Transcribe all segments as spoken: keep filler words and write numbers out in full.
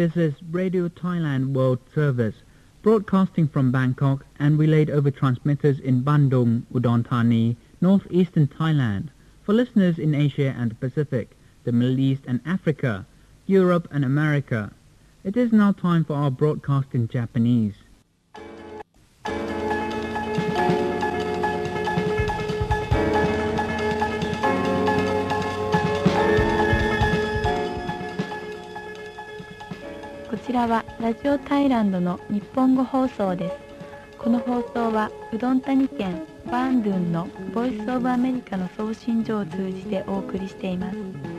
This is Radio Thailand World Service, broadcasting from Bangkok and relayed over transmitters in Bandung, Udon Thani, northeastern Thailand, for listeners in Asia and the Pacific, the Middle East and Africa, Europe and America. It is now time for our broadcast in Japanese. こちらはラジオタイランドの日本語放送です。この放送はうどん谷県バンドゥンのボイスオブアメリカの送信所を通じてお送りしています。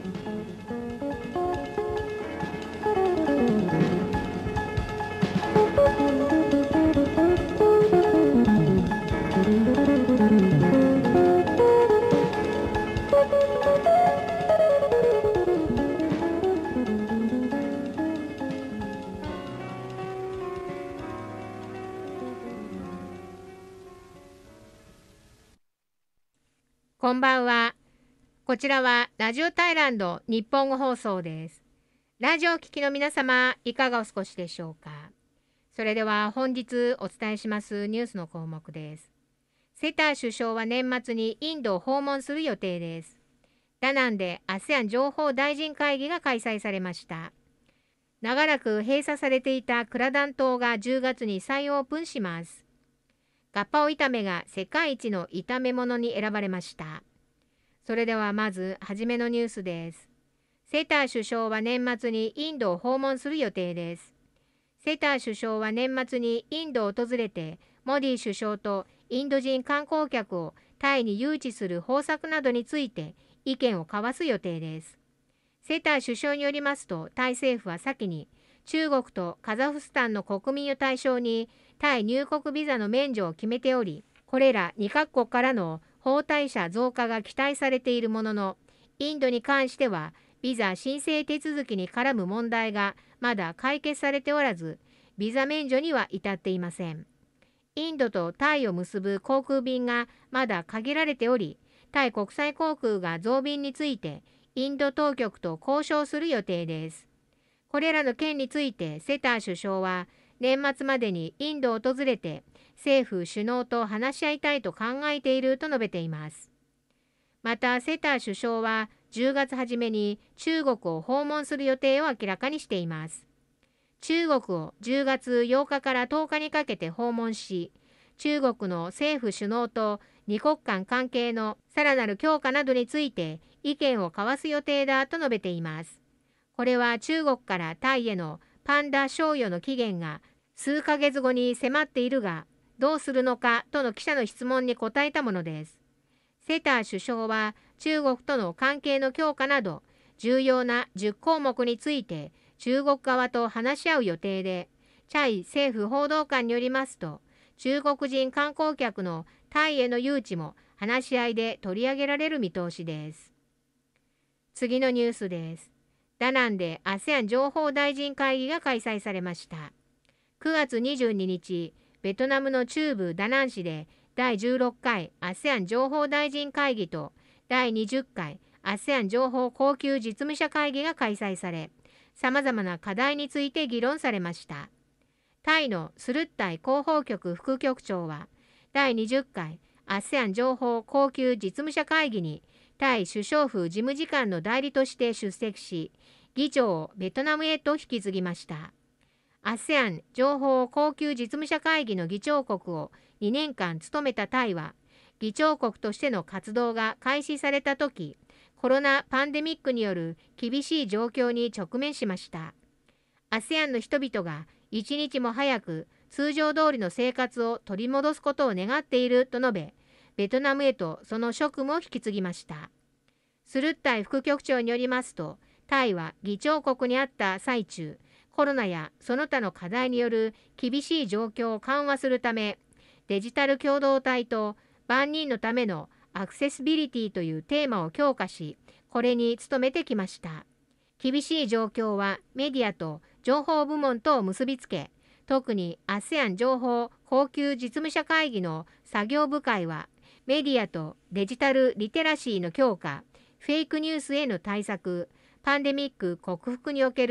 こんばんは。こちらはラジオタイランド日本語放送です。ラジオを聴きの皆様、いかがお過ごしでしょうか。それでは本日お伝えしますニュースの項目です。セター首相は年末にインドを訪問する予定です。ダナンで アセアン 情報大臣会議が開催されました。長らく閉鎖されていたクラダン島がじゅうがつに再オープンします。ガッパオ炒めが世界一の炒め物に選ばれました。それではまずはじめのニュースです。セター首相は年末にインドを訪問する予定です。セター首相は年末にインドを訪れて、モディ首相とインド人観光客をタイに誘致する方策などについて意見を交わす予定です。セター首相によりますと、タイ政府は先に中国とカザフスタンの国民を対象にタイ入国ビザの免除を決めており、これらにカ国からの訪台者増加が期待されているものの、インドに関してはビザ申請手続きに絡む問題がまだ解決されておらず、ビザ免除には至っていません。インドとタイを結ぶ航空便がまだ限られており、タイ国際航空が増便についてインド当局と交渉する予定です。これらの件についてセター首相は年末までにインドを訪れて政府首脳と話し合いたいと考えていると述べています。またセター首相はじゅうがつ初めに中国を訪問する予定を明らかにしています。中国をじゅうがつようかからとおかにかけて訪問し、中国の政府首脳と二国間関係のさらなる強化などについて意見を交わす予定だと述べています。これは中国からタイへのパンダ賞与の期限が数ヶ月後に迫っているが、どうするのかとの記者の質問に答えたものです。セター首相は中国との関係の強化など重要なじゅっこうもくについて中国側と話し合う予定で、チャイ政府報道官によりますと、中国人観光客のタイへの誘致も話し合いで取り上げられる見通しです。次のニュースです。ダナンで アセアン 情報大臣会議が開催されました。くがつにじゅうににち、ベトナムの中部ダナン市でだいじゅうろっかい アセアン 情報大臣会議とだいにじゅっかい アセアン 情報高級実務者会議が開催され、さまざまな課題について議論されました。タイのスルッタイ広報局副局長は、だいにじゅっかい アセアン 情報高級実務者会議にタイ首相府事務次官の代理として出席し、議長をベトナムへと引き継ぎました。アセアン 情報高級実務者会議の議長国をにねんかん務めたタイは、議長国としての活動が開始されたとき、コロナパンデミックによる厳しい状況に直面しました。アセアン の人々が一日も早く通常通りの生活を取り戻すことを願っていると述べ、ベトナムへとその職務を引き継ぎました。スルッタイ副局長によりますと、タイは議長国にあった最中、コロナやその他の課題による厳しい状況を緩和するため、デジタル共同体と万人のためのアクセシビリティというテーマを強化し、これに努めてきました。厳しい状況はメディアと情報部門とを結びつけ、特に アセアン 情報高級実務者会議の作業部会は、メディアとデジタルリテラシーの強化、フェイクニュースへの対策、パンデミック克服における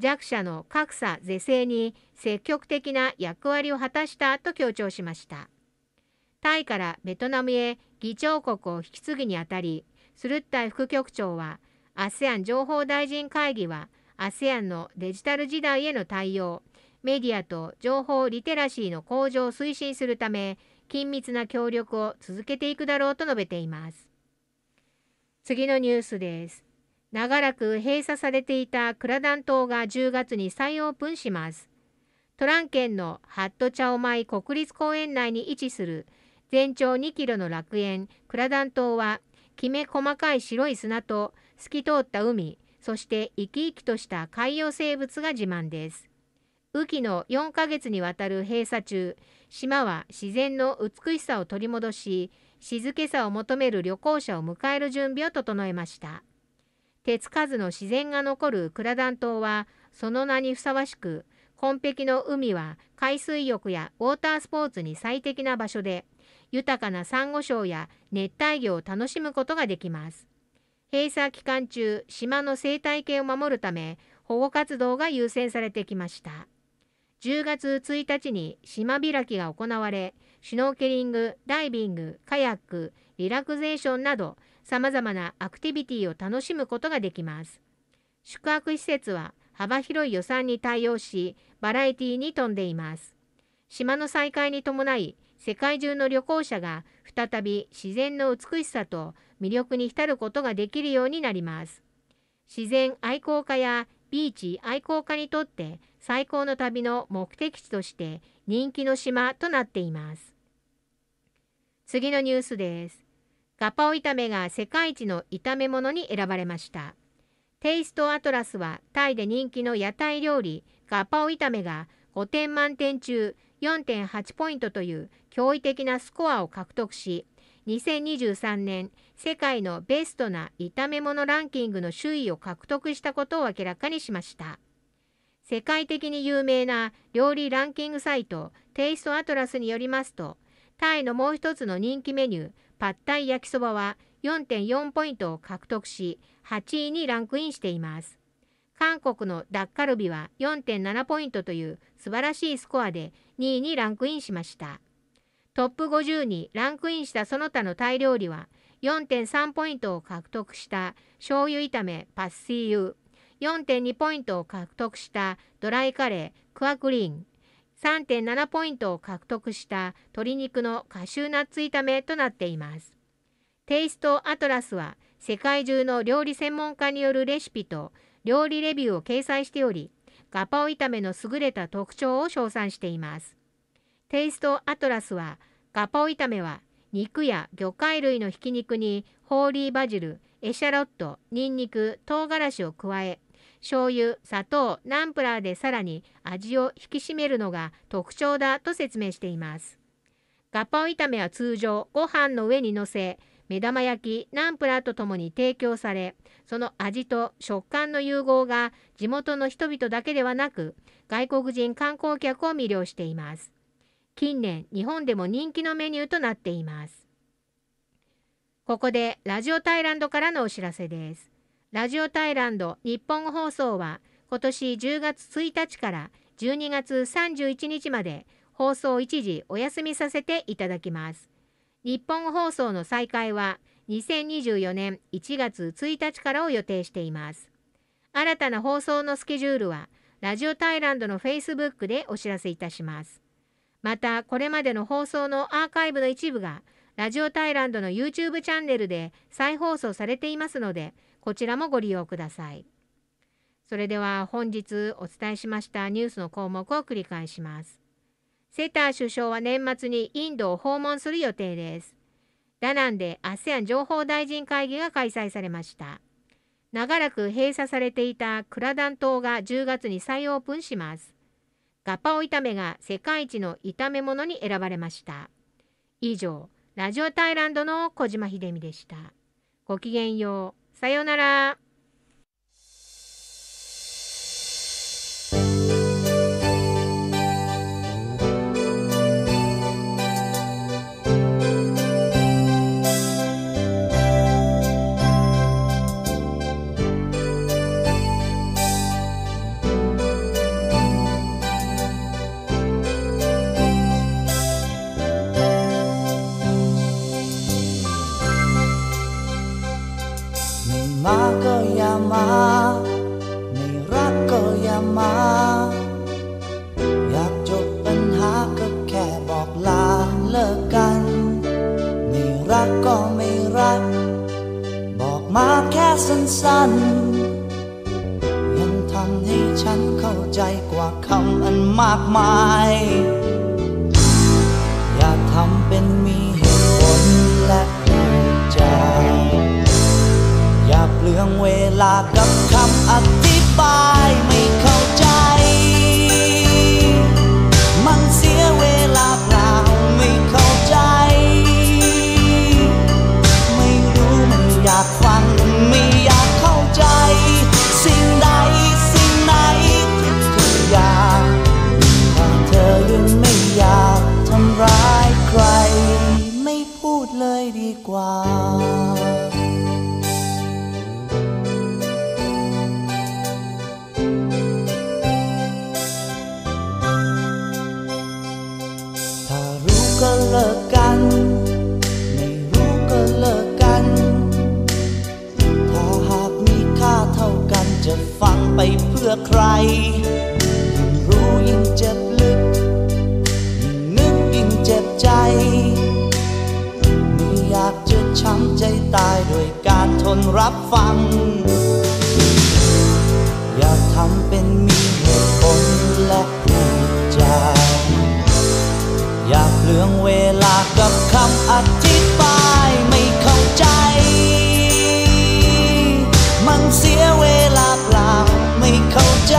弱者の格差是正に積極的な役割を果たしたと強調しました。タイからベトナムへ議長国を引き継ぐにあたり、スルッタイ副局長は アセアン 情報大臣会議は アセアン のデジタル時代への対応、メディアと情報リテラシーの向上を推進するため、緊密な協力を続けていくだろうと述べています。次のニュースです。長らく閉鎖されていたクラダン島がじゅうがつに再オープンします。トラン県のハットチャオマイ国立公園内に位置する全長にキロの楽園クラダン島は、きめ細かい白い砂と透き通った海、そして生き生きとした海洋生物が自慢です。雨季のよんかげつにわたる閉鎖中、島は自然の美しさを取り戻し、静けさを求める旅行者を迎える準備を整えました。手つかずの自然が残るクラダン島は、その名にふさわしく、紺碧の海は海水浴やウォータースポーツに最適な場所で、豊かなサンゴ礁や熱帯魚を楽しむことができます。閉鎖期間中、島の生態系を守るため、保護活動が優先されてきました。じゅうがつついたちに島開きが行われ、シュノーケリング、ダイビング、カヤック、リラクゼーションなど、さまざまなアクティビティを楽しむことができます。宿泊施設は幅広い予算に対応し、バラエティに富んでいます。島の再開に伴い、世界中の旅行者が再び自然の美しさと魅力に浸ることができるようになります。自然愛好家やビーチ愛好家にとって最高の旅の目的地として人気の島となっています。次のニュースです。ガパオ炒めが世界一の炒め物に選ばれました。テイストアトラスはタイで人気の屋台料理ガパオ炒めがごてん満点中 よんてんはち ポイントという驚異的なスコアを獲得し、にせんにじゅうさんねん世界のベストな炒め物ランキングの首位を獲得したことを明らかにしました。世界的に有名な料理ランキングサイトテイストアトラスによりますと、タイのもう一つの人気メニューパッタイ焼きそばは よんてんよん ポイントを獲得し、はちいにランクインしています。韓国のダッカルビは よんてんなな ポイントという素晴らしいスコアでにいにランクインしました。トップごじゅうにランクインしたその他のタイ料理は よんてんさん ポイントを獲得した醤油炒めパッシーユ、よんてんに ポイントを獲得したドライカレークアクリン、さんてんなな ポイントを獲得した鶏肉のカシューナッツ炒めとなっています。テイストアトラスは世界中の料理専門家によるレシピと料理レビューを掲載しており、ガパオ炒めの優れた特徴を称賛しています。テイストアトラスは、ガパオ炒めは肉や魚介類のひき肉にホーリーバジル、エシャロット、ニンニク、唐辛子を加え、醤油、砂糖、ナンプラーでさらに味を引き締めるのが特徴だと説明しています。ガパオ炒めは通常ご飯の上に乗せ、目玉焼き、ナンプラーとともに提供され、その味と食感の融合が地元の人々だけではなく、外国人観光客を魅了しています。近年、日本でも人気のメニューとなっています。ここでラジオタイランドからのお知らせです。ラジオタイランド日本語放送は今年じゅうがつついたちからじゅうにがつさんじゅういちにちまで放送を一時お休みさせていただきます。日本語放送の再開はにせんにじゅうよねんいちがつついたちからを予定しています。新たな放送のスケジュールはラジオタイランドの Facebook でお知らせいたします。また、これまでの放送のアーカイブの一部がラジオタイランドの YouTube チャンネルで再放送されていますので、こちらもご利用ください。それでは本日お伝えしましたニュースの項目を繰り返します。セター首相は年末にインドを訪問する予定です。ダナンで アセアン 情報大臣会議が開催されました。長らく閉鎖されていたクラダン島がじゅうがつに再オープンします。ガパオ炒めが世界一の炒め物に選ばれました。以上、ラジオタイランドの小島秀美でした。ごきげんよう。さようなら。 มาก็อย่ามาไม่รักก็อย่ามาอยากจบปัญหาก็แค่บอกลาเลิกกันไม่รักก็ไม่รักบอกมาแค่สั้นๆยังทำให้ฉันเข้าใจกว่าคำอันมากมายอย่าทำเป็นมีเหตุผลและพูดจาอย่าเปลืองเวลากับคำอธิบายไม่เข้าใจมันเสียเวลาเปล่าไม่เข้าใจไม่รู้ไม่อยากฟังไม่อยากเข้าใจสิ่งใดสิ่งไหนทุกอย่างถ้าเธอยังไม่อยากทำร้ายใครไม่พูดเลยดีกว่าก็เลิกกันไม่รู้ก็เลิกกันถ้าหากมีค่าเท่ากันจะฟังไปเพื่อใครยิ่งรู้ยิ่งเจ็บลึกยิ่งนึกยิ่งเจ็บใจไม่อยากจะช้ำใจตายด้วยการทนรับฟังอย่าทำเป็นมีเหตุผลและพูดจาอย่าเปลืองเวลากับคำอธิบายไม่เข้าใจมันเสียเวลาเปล่าไม่เข้าใจ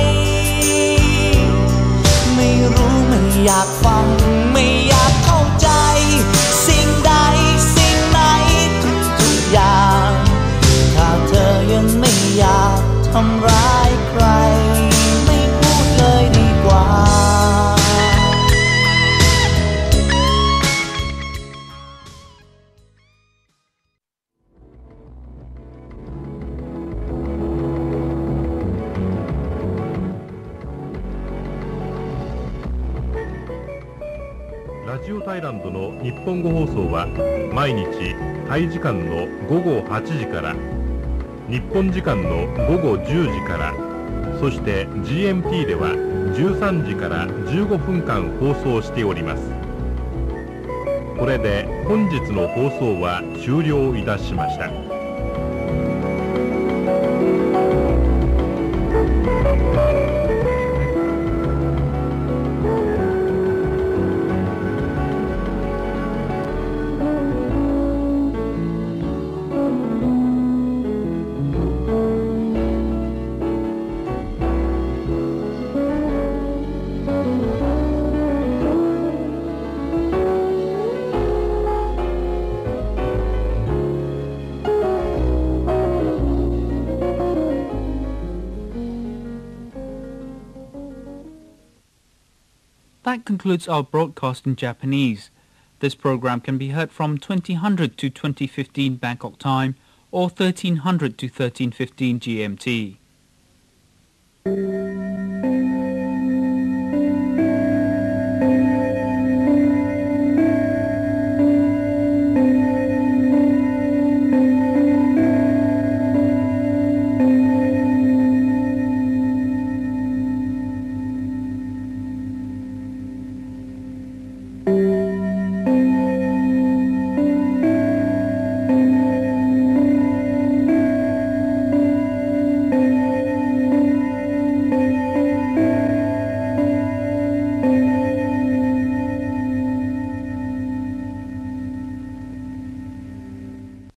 ไม่รู้ไม่อยากฟังไม่อยากเข้าใจสิ่งใดสิ่งไหนทุกๆอย่างถ้าเธอยังไม่อยากทำร้ายใครไม่พูดเลยดีกว่าラジオタイランドの日本語放送は毎日タイ時間のごごはちじから日本時間のごごじゅうじからそして ジーエムティー ではじゅうさんじからじゅうごふんかん放送しております。これで本日の放送は終了いたしました。 That concludes our broadcast in Japanese. This program can be heard from twenty hundred to twenty fifteen Bangkok time or thirteen hundred to thirteen fifteen G M T.